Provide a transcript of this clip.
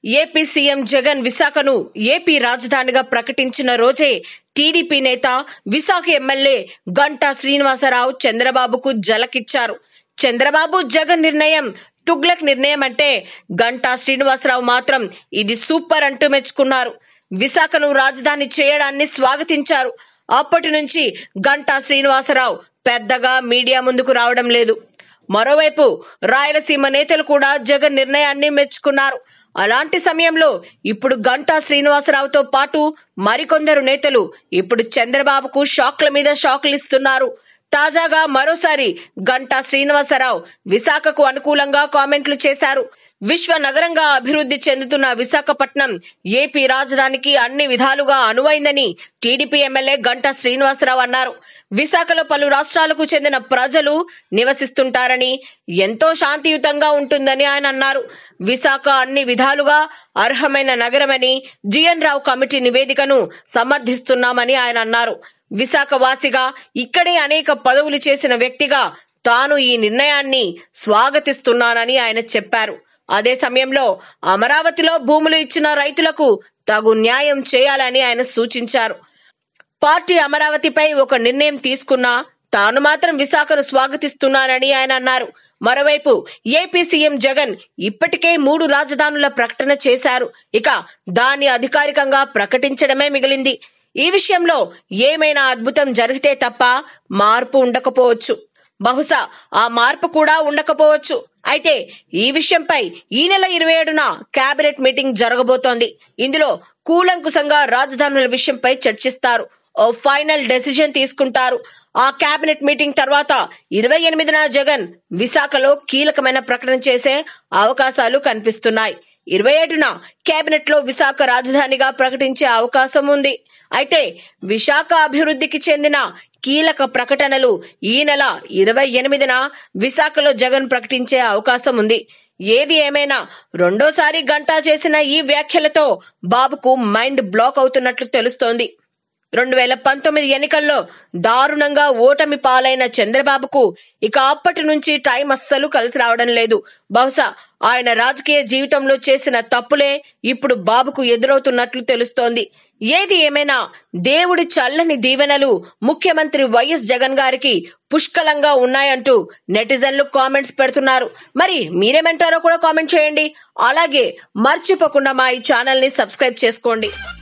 AP CM Jagan విశాఖను AP రాజధానిగా ప్రకటించిన రోజే టీడీపీ నేత విశాఖ ఎమ్మెల్యే గంటా శ్రీనివాసరావు చంద్రబాబుకు జలకిచ్చారు. చంద్రబాబు జగన్ నిర్ణయం టుగ్లక్ నిర్ణయం అంటే గంటా శ్రీనివాసరావు మాత్రం ఇది సూపర్ అంటూ మెచ్చుకున్నారు. విశాఖను రాజధాని చేయడాన్ని స్వాగతించారు. అప్పటి నుంచి గంటా శ్రీనివాసరావు పెద్దగా మీడియా ముందుకు రావడం లేదు. మరోవైపు రాయలసీమ నేతలు కూడా జగన్ నిర్ణయాన్ని మెచ్చుకున్నారు. అలాంటి సమయంలో ఇప్పుడు గంటా శ్రీనివాసరావుతో పాటు మరికొందరు నేతలు ఇప్పుడు చంద్రబాబుకు షాక్ల మీద షాక్లు ఇస్తున్నారు. తాజాగా మరోసారి గంటా శ్రీనివాసరావు విశాఖకు అనుకూలంగా కామెంట్లు చేశారు. విశ్వ నగరంగా అభివృద్ధి చెందుతున్న విశాఖపట్నం ఏపీ రాజధానికి అన్ని విధాలుగా అనువైందని టీడీపీ ఎమ్మెల్యే గంటా శ్రీనివాసరావు అన్నారు. విశాఖలో పలు రాష్ట్రాలకు చెందిన ప్రజలు నివసిస్తుంటారని, ఎంతో శాంతియుతంగా ఉంటుందని ఆయన అన్నారు. విశాఖ అన్ని విధాలుగా అర్హమైన నగరమని జిఎన్ రావు కమిటీ నివేదికను సమర్థిస్తున్నామని ఆయన అన్నారు. విశాఖ వాసిగా ఇక్కడే అనేక పదవులు చేసిన వ్యక్తిగా తాను ఈ నిర్ణయాన్ని స్వాగతిస్తున్నానని ఆయన చెప్పారు. అదే సమయంలో అమరావతిలో భూములు ఇచ్చిన రైతులకు తగు న్యాయం చేయాలని ఆయన సూచించారు. పార్టీ అమరావతిపై ఒక నిర్ణయం తీసుకున్నా తాను మాత్రం విశాఖను స్వాగతిస్తున్నానని ఆయన అన్నారు. మరోవైపు ఏపీ సీఎం జగన్ ఇప్పటికే 3 రాజధానుల ప్రకటన చేశారు. ఇక దాన్ని అధికారికంగా ప్రకటించడమే మిగిలింది. ఈ విషయంలో ఏమైనా అద్భుతం జరిగితే తప్ప మార్పు ఉండకపోవచ్చు. బహుశా ఆ మార్పు కూడా ఉండకపోవచ్చు. అయితే ఈ విషయంపై ఈ నెల 27న కేబినెట్ మీటింగ్ జరగబోతోంది. ఇందులో కూలంకుషంగా రాజధానుల విషయంపై చర్చిస్తారు. ఓ ఫైనల్ డెసిషన్ తీసుకుంటారు. ఆ కేబినెట్ మీటింగ్ తర్వాత 28న జగన్ విశాఖలో కీలకమైన ప్రకటన చేసే అవకాశాలు కనిపిస్తున్నాయి. 27న కేబినెట్ లో విశాఖ రాజధానిగా ప్రకటించే అవకాశం ఉంది. అయితే విశాఖ అభివృద్ధికి చెందిన కీలక ప్రకటనలు ఈ నెల 28న విశాఖలో జగన్ ప్రకటించే అవకాశం ఉంది. ఏది ఏమైనా రెండోసారి గంటా చేసిన ఈ వ్యాఖ్యలతో బాబుకు మైండ్ బ్లాక్ అవుతున్నట్లు తెలుస్తోంది. 2019 ఎన్నికల్లో దారుణంగా ఓటమి పాలైన చంద్రబాబుకు ఇక అప్పటి నుంచి టైం అస్సలు కలిసి రావడం లేదు. బహుశా ఆయన రాజకీయ జీవితంలో చేసిన తప్పులే ఇప్పుడు బాబుకు ఎదురవుతున్నట్లు తెలుస్తోంది. ఏది ఏమైనా దేవుడి చల్లని దీవెనలు ముఖ్యమంత్రి వైఎస్ జగన్ గారికి పుష్కలంగా ఉన్నాయంటూ నెటిజన్లు కామెంట్స్ పెడుతున్నారు. మరి మీరేమంటారో కూడా కామెంట్ చేయండి. అలాగే మర్చిపోకుండా మా ఈ ఛానల్ ని సబ్స్క్రైబ్ చేసుకోండి.